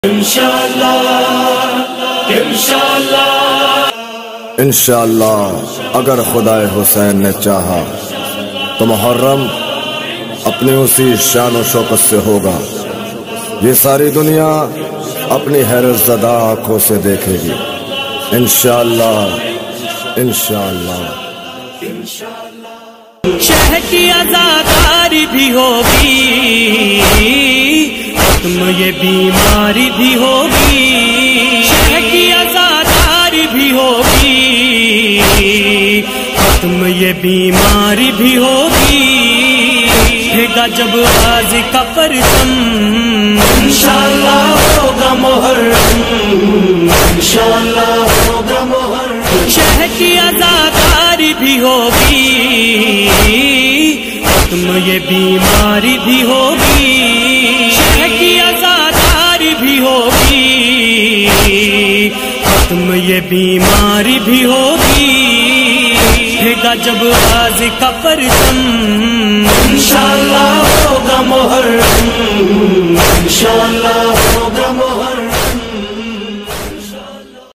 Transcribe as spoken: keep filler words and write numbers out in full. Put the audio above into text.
انشاءاللہ انشاءاللہ انشاءاللہ اگر خدائے حسین نے چاہا تو محرم اپنی اسی شان و شوکت سے ہوگا. یہ ساری دنیا اپنی حیرت زدہ آنکھوں سے دیکھے گی. انشاءاللہ انشاءاللہ شہ کی عزاداری بھی ہوگی، ختم یہ بیماری بھی ہوگی. شہ کی عزاداری بھی ہوگی، ختم یہ بیماری بھی ہوگی. گا جب غازی کا پرچم انشاءاللہ ہوگا محرم، انشاءاللہ ہوگا محرم. شہ کی عزاداری بھی ہوگی، ختم یہ بیماری بھی ہوگی. شہ کی عزاداری بھی ہوگی، ختم یہ بیماری بھی ہوگی. گا جب غازی کا پرچم انشاءاللہ ہوگا محرم، انشاءاللہ